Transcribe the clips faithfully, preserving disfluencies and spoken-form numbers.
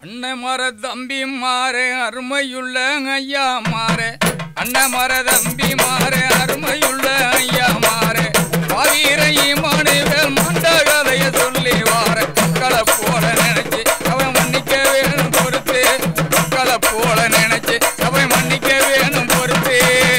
அண்ணன் மர தம்பி மாறே அருமையுள்ள ஐயா மாறே அண்ணன் மர தம்பி மாறே அருமையுள்ள ஐயா மாறே பாவீரையை மாணவர்கள் மண்ட கதைய சொல்லி வார மக்களை போல நினைச்சு அவன் மன்னிக்க வேணும் பொறுத்து மக்களை போல நினைச்சு அவன் மன்னிக்க வேணும் பொறுத்து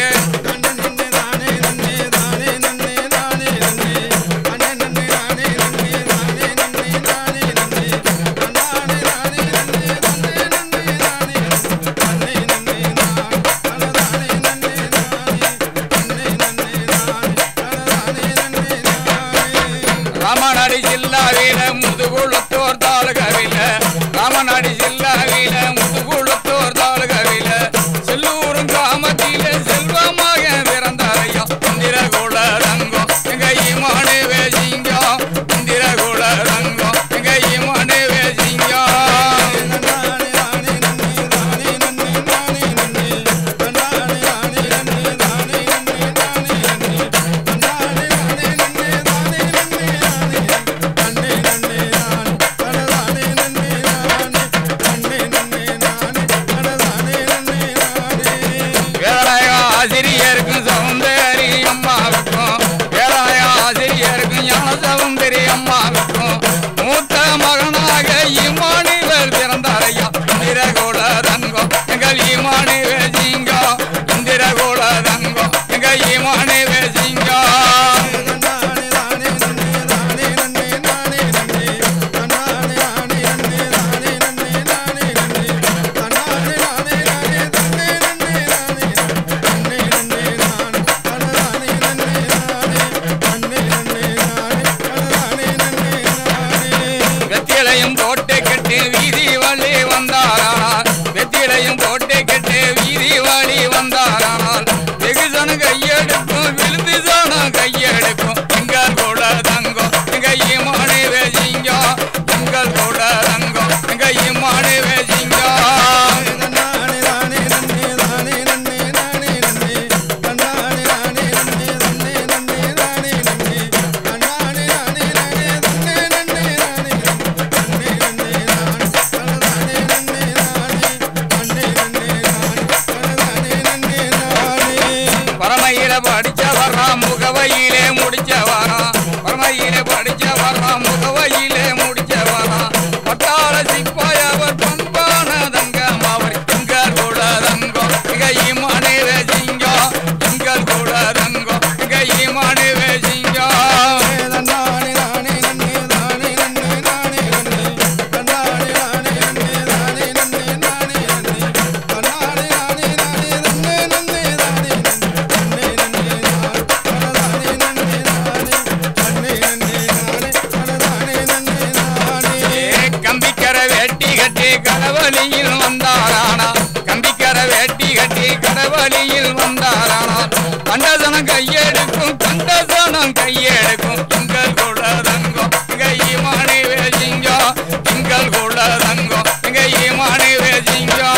ராமநாடு ஜில்லாவில முதுகுளத்தோர் தாலுகாவில ராமநாடு ஜில்லாவில முதுகுளத்தோர் தாலுகாவில செல்லூரும் கிராமத்தில செல்வமாக பிறந்தாரையா இந்திரகுல ரங்கம் எங்க ஈமானே வேசிங்கம் இந்திரகுல ரங்கம் எங்க ஈமானே வேசிங்கம் ஆசிரியருக்கும் சௌந்தரி அம்மாவுக்கும் வேளாய ஆசிரியருக்கும் ஞான சௌந்தரி அம்மாவுக்கும் மூத்த மகனாக இமானுவேல் பிறந்தாரையா இந்திரகோள ரங்கம் எங்கள் இமானுவேல் சிங்கம் இந்திரகோள ரங்கம் எங்கள் இமானுவேல் சிங்கம் வெத்திலையும் போட்டு கட்டு வீதி வழி வந்தாரானால் வெத்திலையும் போட்டு கட்டு வீதி வழி வந்தாரானால் வெகுசன கையெடுக்கும் விழுந்து சனம் கையெடுக்கும் எங்கள் கூட தங்கம் எங்க ஈமானே வேசிங்கம் எங்கள் கூட தங்கம் எங்க ஈமானே வேசிங்கம் பரமையில படிச்ச வர்றான் முகவையிலே முடிச்ச வரான் பரமையில படிச்ச வர்றான் முகவையிலே முடிச்ச வரான் பட்டாள சிப்பாயவர் பண்பான தங்கம் அவர் எங்கள் கூட தங்கம் எங்க ஈமானே வேசிங்கம் எங்கள் கூட தங்கம் எங்க ஈமானே வேசிங்கம் கம்பிக்கர வேட்டி கட்டி கடவழியில் வந்தாரானா கம்பிக்கர வேட்டி கட்டி கடவழியில் வந்தாரானா கண்டசனம் கையெடுக்கும் கண்டசனம் கையெடுக்கும் எங்கள் கூட தங்கம் எங்க ஈமானே வேசிங்கம் எங்கள் கூட தங்கம் எங்க ஈமானே வேசிங்கம்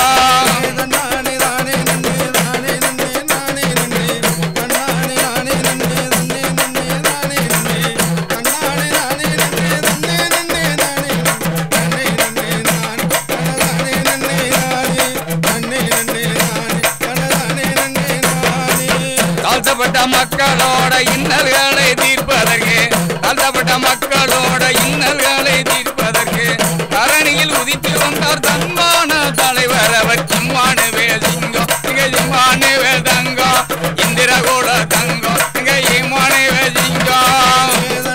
தாழ்த்தப்பட்ட மக்களோட இன்னல்களை தீர்ப்பதற்கு தாழ்த்தப்பட்ட மக்களோட இன்னல்களை தீர்ப்பதற்கு தரணியில் உதித்து வந்தார் தன்மான தலைவர் அவர் இம்மானுவே சிங்கம் இங்க இம்மானுவே தங்கம் இந்திரகோள தங்கம் இங்க இம்மானுவே சிங்கம்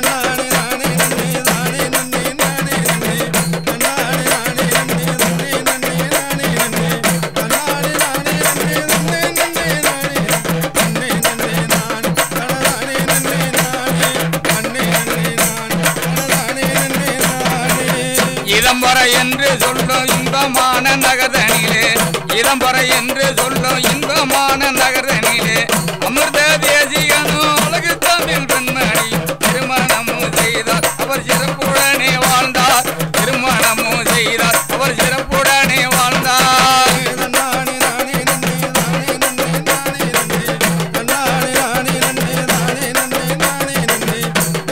இளம்பர என்று சொல்லும் இன்பமான நகரனிலே இளம்பர என்று சொல்லும் இன்பமான நகரனிலே அமிர்த தேசிகனும் அழகு தமிழ் பெண்மணி திருமணமும் செய்தார் அவர் சிறப்புடனே வாழ்ந்தார் திருமணமும் செய்தார் அவர் சிறப்புடனே வாழ்ந்தார்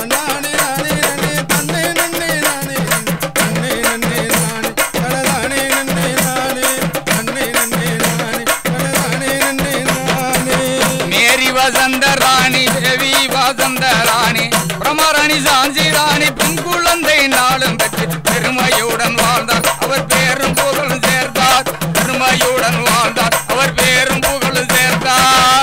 நன்னே ஆண்ட ராணி தேவி வாசந்த ராணி பிரமராணி சாஞ்சி ராணி பெண் குழந்தை நாளும் பெற்று பெருமையுடன் வாழ்ந்தார் அவர் பேரும் புகழும் சேர்த்தார் பெருமையுடன் வாழ்ந்தார் அவர் பேரும் புகழும் சேர்த்தார்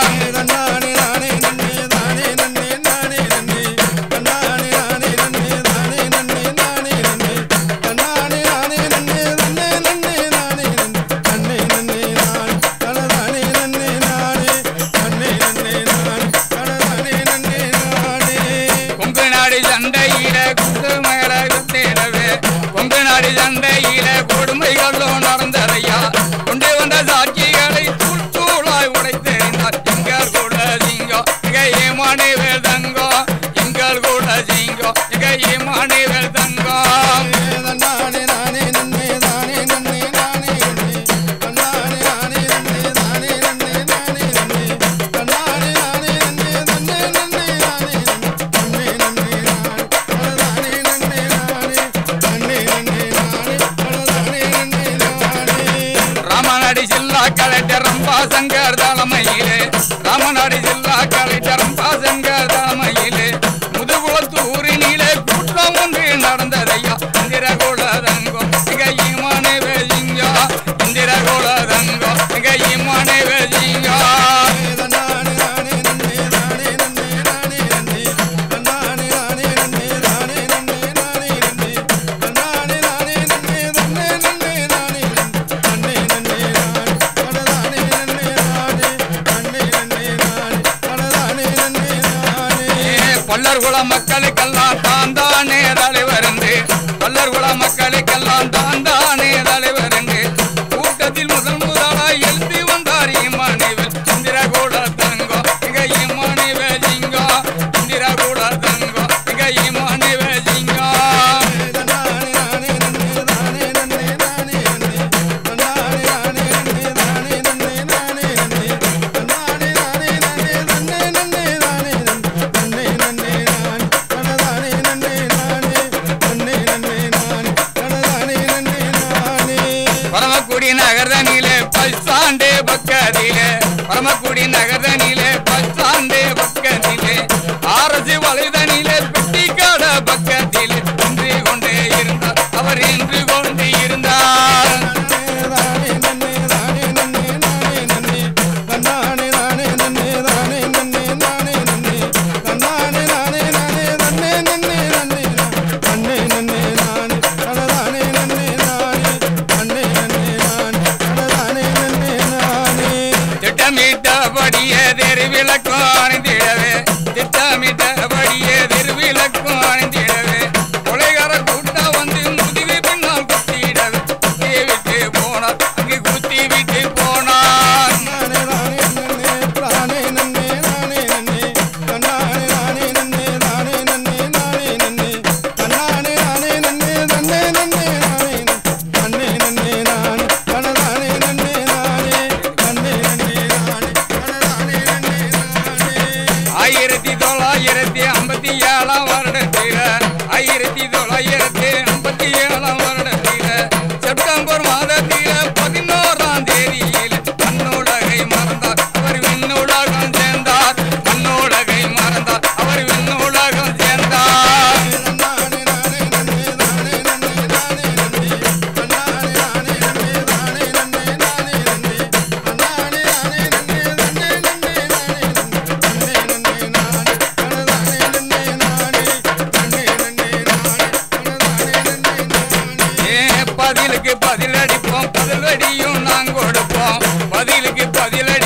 சண்டையில கொடுமைகளும் நடந்ததையா கொண்டு வந்த சாட்சிகளை தூள் தூளாய் உடைத்தெறிந்தார் எங்கள் கூட சிங்கம் எங்க ஏமானே வேல் தங்கம் எங்கள் கூட சிங்கம் எங்க ஏமானே வேல் தங்கம் கலெக்டர் ரம்பா சங்கர் தலைமையிலே ராமநாடு ஜில்லா கலெக்டர் ரம்பா சங்கர் தலைமையிலே முதுகுளத்தூரினிலே கூட்டம் ஒன்று நடந்ததையா இந்திரகோள தங்கம் மிக ஈமானே வேசிங்கா இந்திரகோள தங்கம் மிக ஈமானே வேசிங்கா பல்லர்குல மக்களுக்கெல்லாம் தான் தானே தலைவர் என்று பல்லர்குல மக்களுக்கெல்லாம் தான் தானே தலைவர் என்று கூட்டத்தில் முதல் முதலாய் எழுதி வந்தார் இமானுவேல் இந்திரகோள தங்கம் மிக இமானுவேல் சிங்கா இந்திரகோள தங்கம் மிக இமானுவேல் சிங்கா பரமக்குடி நகர்தனிலே பல்சாண்டே பக்கத்திலே பரமக்குடி நகர்தனிலே பல்சாண்டே பக்கத்திலே அரசு வலைதனிலே பெட்டிக்காட பக்கத்திலே நின்று கொண்டே இருந்தார் அவர் நின்று கொண்டு இருந்தார் திட்டமிட்டபடியே தெருவிளக்கும் அணிந்திடவே திட்டமிட்டபடியே தெருவிளக்கும் அணிந்திடவே கொலைகார கூட்டம் வந்து முதுகு பின்னால் குத்திடவே குத்தி விட்டு போனார் அங்கு குத்தி விட்டு போனார் ஆயிரத்தி தொள்ளாயிரத்தி ஐம்பத்தி ஏழாம் வருடத்தில ஆயிரத்தி தொள்ளாயிரத்தி ஐம்பத்தி ஏழாம் வருடத்தில செப்டம்பர் மாதத்தில பதினோராம் தேதியில் மண்ணுலகை மறந்தார் அவர் விண்ணுலகம் சேர்ந்தார் மண்ணுலகை மறந்தார் அவர் விண்ணுலகம் சேர்ந்தார் பதிலுக்கு பதிலடிப்போம் பதிலடியும் நாங்க கொடுப்போம் பதிலுக்கு பதிலடி